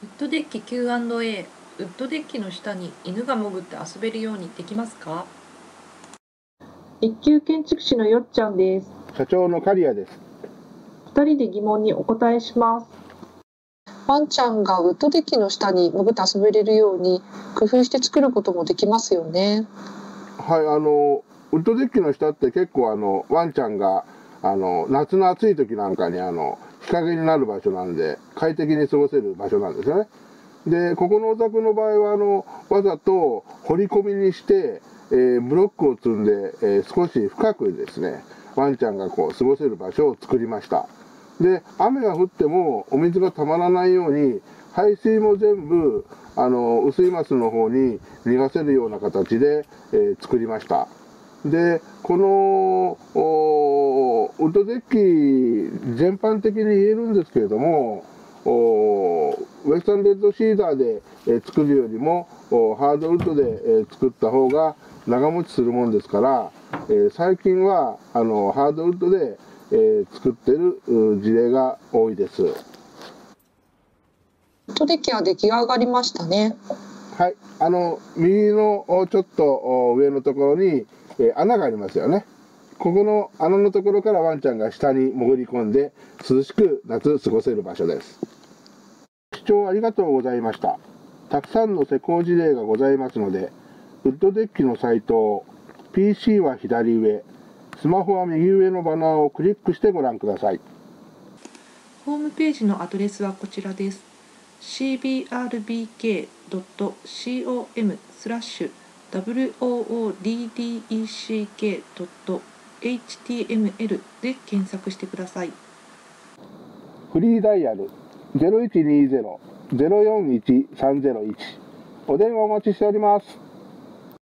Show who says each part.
Speaker 1: ウッドデッキ Q&A。 ウッドデッキの下に犬が潜って遊べるようにできますか？
Speaker 2: 一級建築士のよっちゃんです。
Speaker 3: 社長の刈谷です。
Speaker 2: 2人で疑問にお答えします。ワンちゃんがウッドデッキの下に潜って遊べれるように工夫して作ることもできますよね。
Speaker 3: はい、ウッドデッキの下って結構ワンちゃんが夏の暑い時なんかに日陰になる場所なんで快適に過ごせる場所なんですよね。でここのお宅の場合はわざと掘り込みにして、ブロックを積んで、少し深くですねワンちゃんがこう過ごせる場所を作りました。で雨が降ってもお水がたまらないように排水も全部薄いマスの方に逃がせるような形で、作りました。でこのウッドデッキ全般的に言えるんですけれども、ウエスタンレッドシーダーで、作るよりもハードウッドで、作った方が長持ちするもんですから、最近はハードウッドで、作ってる事例が多いです。
Speaker 2: ウッドデッキは出来上がりましたね。
Speaker 3: はい、右のちょっと上のところに、穴がありますよね。ここの穴のところからワンちゃんが下に潜り込んで涼しく夏過ごせる場所です。視聴ありがとうございました。たくさんの施工事例がございますので、ウッドデッキのサイトを PC は左上、スマホは右上のバナーをクリックしてご覧ください。
Speaker 1: ホームページのアドレスはこちらです。cbrbk.wooddck.html で検索してください。
Speaker 3: フリーダイヤル 0120-041-301 お電話お待ちしております。